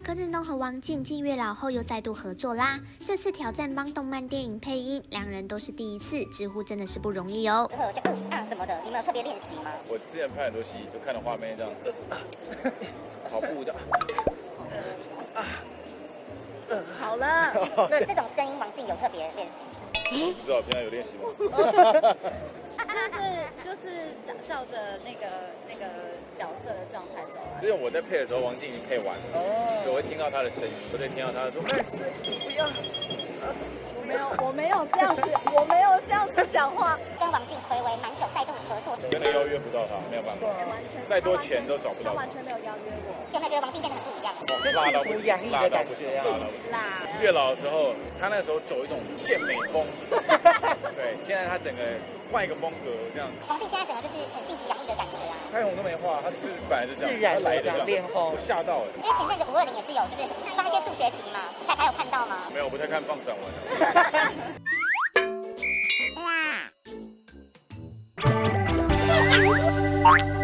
柯震东和王静继月老后又再度合作啦，这次挑战帮动漫电影配音，两人都是第一次，直呼真的是不容易哦。 会有像什么的，你们有特别练习吗？ 我之前拍很多戏，就看到画面这样，跑步这样。 好了，那这种声音王静有特别练习吗？ 不知道平常有练习吗？ 就是照着那个角色的状态走啊。 因为我在配的时候，王静已经配完了，我会听到她的声音，我会听到她说：“麦斯，不要。” 我没有这样子，我没有这样子讲话。 跟王静暌违蛮久，再度合作， 真的邀约不到她，没有办法，再多钱都找不到。 他完全没有邀约我。 有没有觉得王静变得很不一样？ 就幸福洋溢的感觉啊！ 辣。 月老的时候，他那时候走一种健美风，对，现在他整个换一个风格这样。 王静现在整个就是很幸福洋溢的感觉啊。 开红都没画，他就是本来就这样， 自然来的这样， 脸红我吓到了。 因为前阵子520也是有，就是放一些数学题嘛，彩排有看到吗？ 没有，我不太看放闪文。 啦。